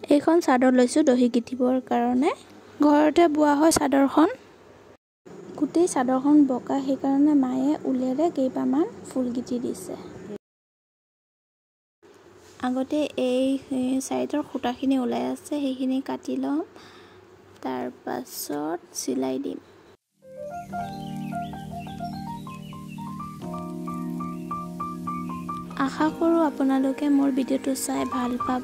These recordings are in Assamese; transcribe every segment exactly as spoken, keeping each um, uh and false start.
এইখন চাদৰ লৈছোঁ দহি গিঠিবৰ কাৰণে। ঘৰতে বোৱা হয় চাদৰখন। গোটেই চাদৰখন বকা, সেইকাৰণে মায়ে উলেৰে কেইবামান ফুল গিঠি দিছে। আগতে এই চাইডৰ সূতাখিনি ওলাই আছে, সেইখিনি কাটি ল'ম, তাৰ পাছত চিলাই দিম। আশা কৰোঁ আপোনালোকে মোৰ ভিডিঅ'টো চাই ভাল পাব।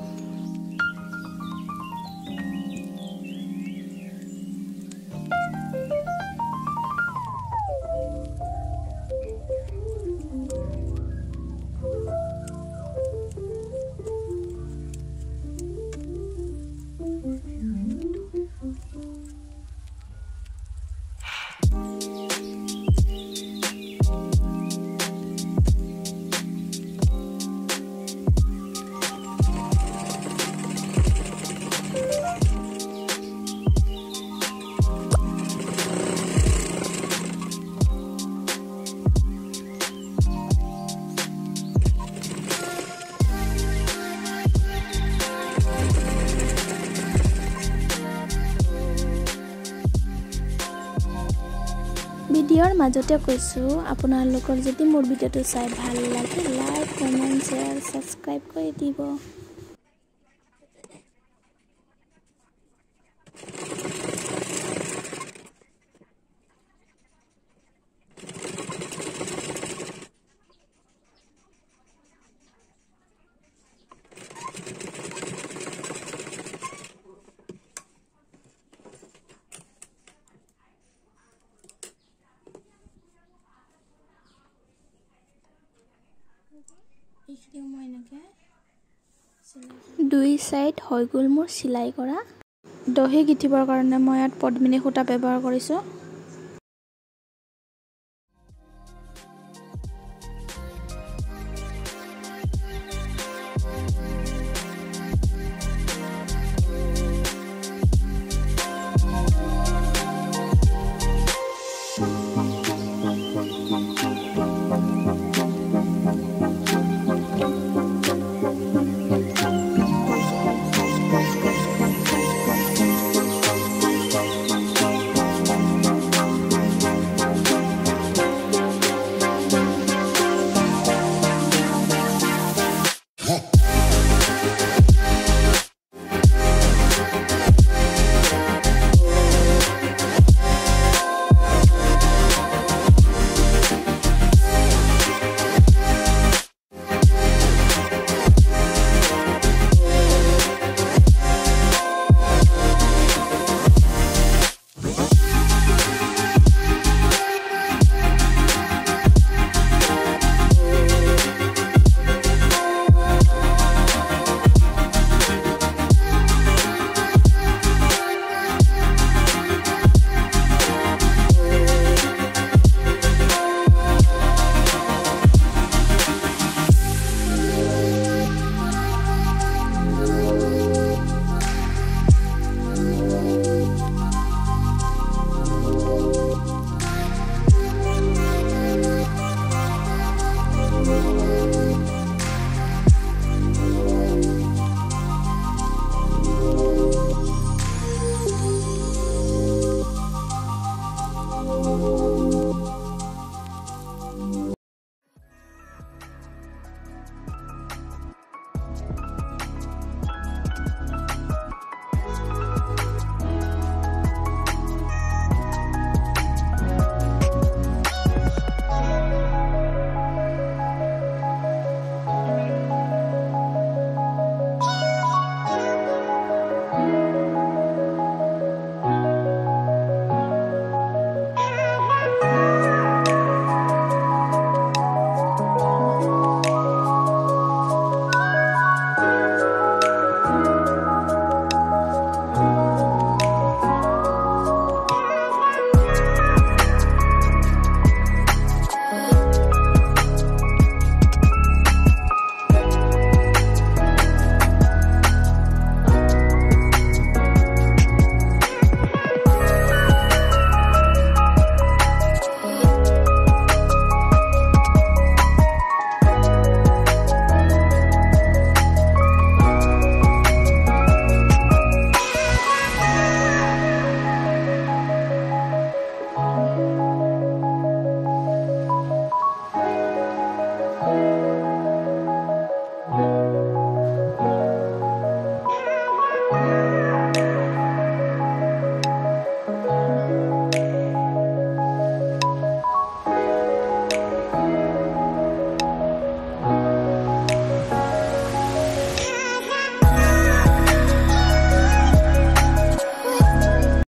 ভিডিঅ'ৰ মাজতে কৈছোঁ, আপোনালোকৰ যদি মোৰ ভিডিঅ'টো চাই ভাল লাগে, লাইক, কমেণ্ট, শ্বেয়াৰ, ছাবস্ক্ৰাইব কৰি দিব। দুই চাইড হৈ গ'ল মোৰ চিলাই কৰা। দহি গিঠিবৰ কাৰণে মই ইয়াত পদ্মিনী সূতা ব্যৱহাৰ কৰিছোঁ।